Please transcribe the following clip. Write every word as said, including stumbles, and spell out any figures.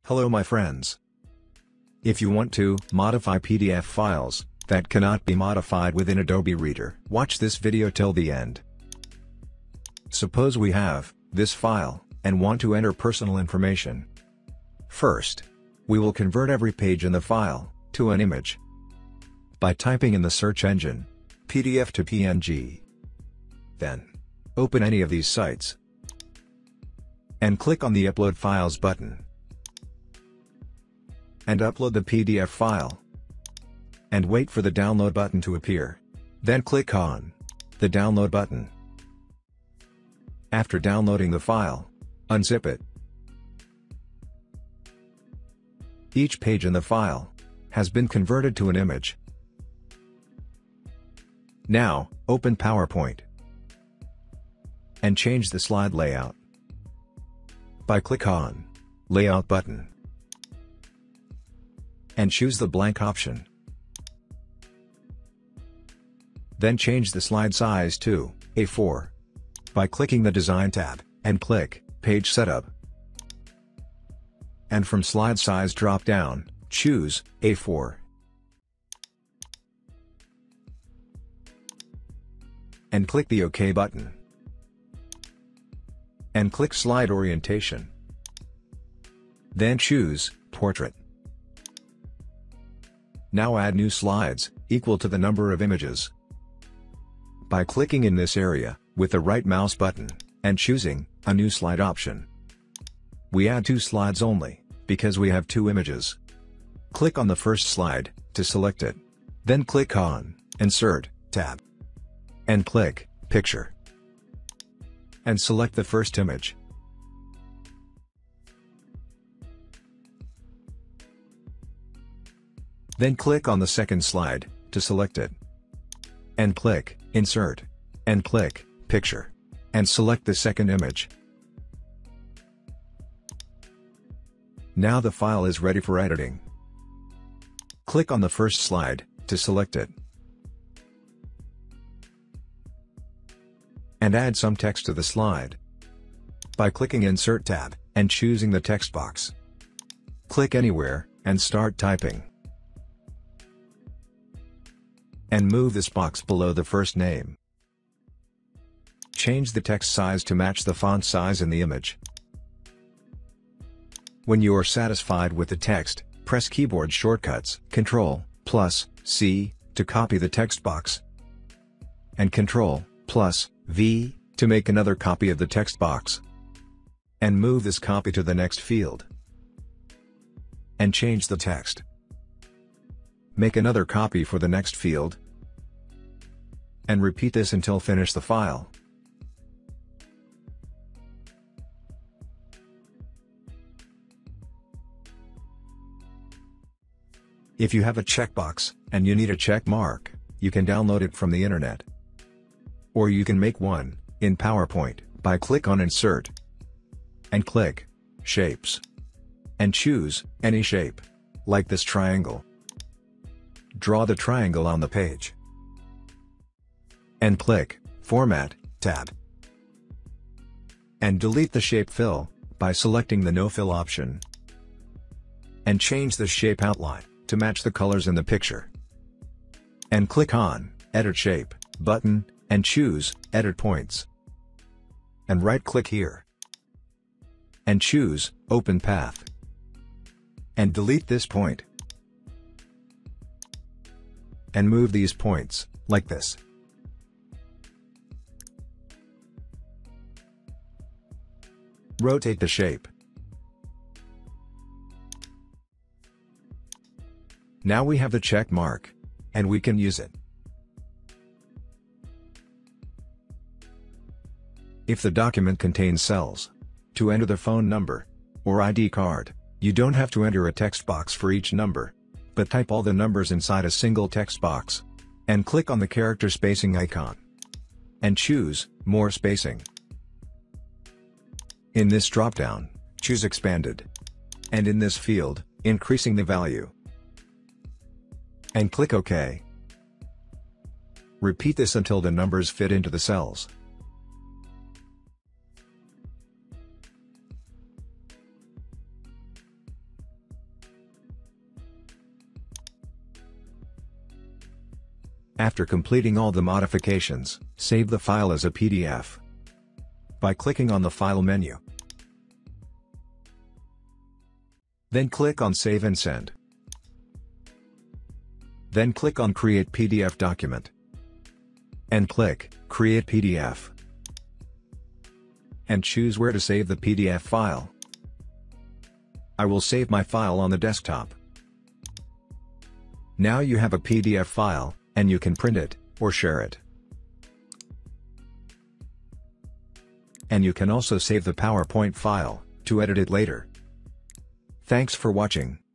Hello my friends. If you want to modify P D F files that cannot be modified within Adobe Reader, watch this video till the end. Suppose we have this file and want to enter personal information. First, we will convert every page in the file to an image by typing in the search engine P D F to P N G. Then, open any of these sites and click on the Upload Files button and upload the P D F file and wait for the download button to appear. Then click on the download button. After downloading the file, unzip it. Each page in the file has been converted to an image. Now, open PowerPoint and change the slide layout by click on Layout button and choose the blank option. Then change the slide size to A four by clicking the Design tab and click Page Setup. And from Slide Size drop-down, choose A four. And click the OK button. And click Slide Orientation. Then choose Portrait. Now add new slides, equal to the number of images, by clicking in this area, with the right mouse button, and choosing a new slide option. We add two slides only, because we have two images. Click on the first slide, to select it. Then click on Insert tab. And click Picture. And select the first image. Then click on the second slide, to select it. And click Insert. And click Picture. And select the second image. Now the file is ready for editing. Click on the first slide, to select it. And add some text to the slide by clicking Insert tab, and choosing the text box. Click anywhere, and start typing. And move this box below the first name. Change the text size to match the font size in the image. When you are satisfied with the text, press keyboard shortcuts Control plus C to copy the text box, and Control plus V to make another copy of the text box. And move this copy to the next field. And change the text. Make another copy for the next field. And repeat this until finish the file. If you have a checkbox, and you need a check mark, you can download it from the internet. Or you can make one in PowerPoint by click on Insert and click Shapes and choose any shape, like this triangle. Draw the triangle on the page and click Format tab and delete the shape fill by selecting the No Fill option and change the shape outline to match the colors in the picture. And click on Edit Shape button and choose Edit Points. And right-click here. And choose Open Path. And delete this point. And move these points, like this. Rotate the shape. Now we have the check mark, and we can use it. If the document contains cells, to enter the phone number or I D card, you don't have to enter a text box for each number, but type all the numbers inside a single text box, and click on the character spacing icon, and choose More Spacing. In this dropdown, choose Expanded, and in this field, increasing the value, and click OK. Repeat this until the numbers fit into the cells. After completing all the modifications, save the file as a P D F by clicking on the File menu. Then click on Save and Send. Then click on Create P D F Document. And click Create P D F. And choose where to save the P D F file. I will save my file on the desktop. Now you have a P D F file, and you can print it, or share it. And you can also save the PowerPoint file, to edit it later. Thanks for watching.